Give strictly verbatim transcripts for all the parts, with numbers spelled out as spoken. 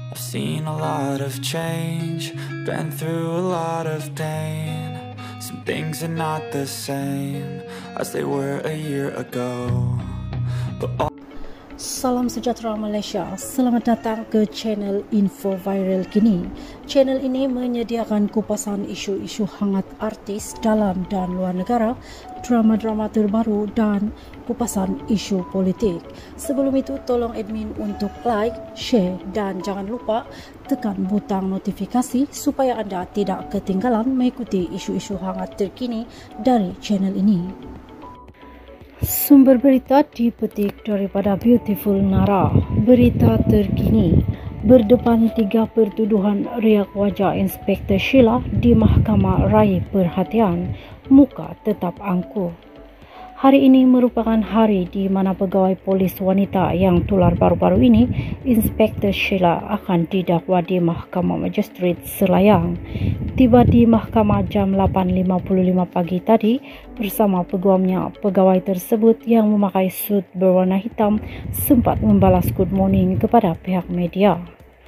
I've seen a lot of change, been through a lot of pain. Some things are not the same as they were a year ago. But all Salam sejahtera Malaysia, selamat datang ke channel Info Viral Kini. Channel ini menyediakan kupasan isu-isu hangat artis dalam dan luar negara, drama-drama terbaru dan kupasan isu politik. Sebelum itu, tolong admin untuk like, share dan jangan lupa tekan butang notifikasi supaya anda tidak ketinggalan mengikuti isu-isu hangat terkini dari channel ini. Sumber berita dipetik daripada Beautiful Nara. Berita terkini, berdepan tiga pertuduhan riak wajah Inspektor Sheila di Mahkamah raih perhatian, muka tetap angkuh. Hari ini merupakan hari di mana pegawai polis wanita yang tular baru-baru ini, Inspektor Sheila, akan didakwa di Mahkamah Magistrate Selayang. Tiba di mahkamah jam lapan lima puluh lima pagi tadi bersama peguamnya. Pegawai tersebut yang memakai suit berwarna hitam sempat membalas good morning kepada pihak media.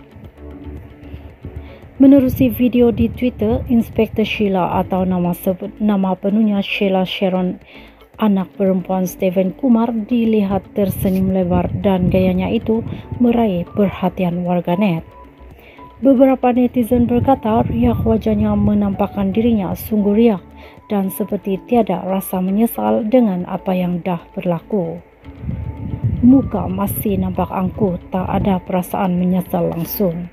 Menerusi video di Twitter, Inspektor Sheila atau nama sebut nama penuhnya Sheila Sharon, anak perempuan Stephen Kumar, dilihat tersenyum lebar dan gayanya itu meraih perhatian warganet. Beberapa netizen berkata riak wajahnya menampakkan dirinya sungguh riak dan seperti tiada rasa menyesal dengan apa yang dah berlaku. Muka masih nampak angkuh, tak ada perasaan menyesal langsung.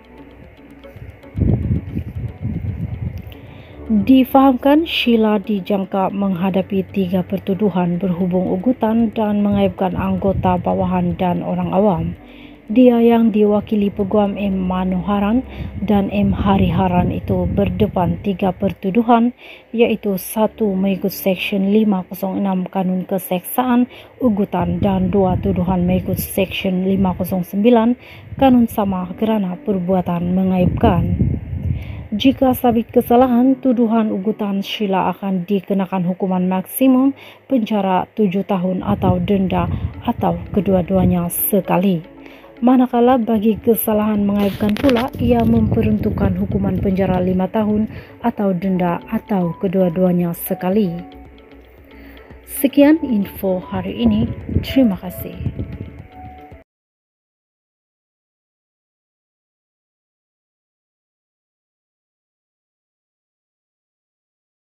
Difahamkan Sheila dijangka menghadapi tiga pertuduhan berhubung ugutan dan mengaibkan anggota bawahan dan orang awam. Dia yang diwakili Peguam M. Manoharan dan M. Hariharan itu berdepan tiga pertuduhan, iaitu satu mengikut Seksyen lima kosong enam Kanun Keseksaan Ugutan dan dua tuduhan mengikut Seksyen lima kosong sembilan Kanun Sama kerana perbuatan mengaibkan. Jika sabit kesalahan, tuduhan ugutan Sheila akan dikenakan hukuman maksimum penjara tujuh tahun atau denda atau kedua-duanya sekali. Manakala bagi kesalahan mengaibkan pula, ia memperuntukkan hukuman penjara lima tahun atau denda atau kedua-duanya sekali. Sekian info hari ini. Terima kasih.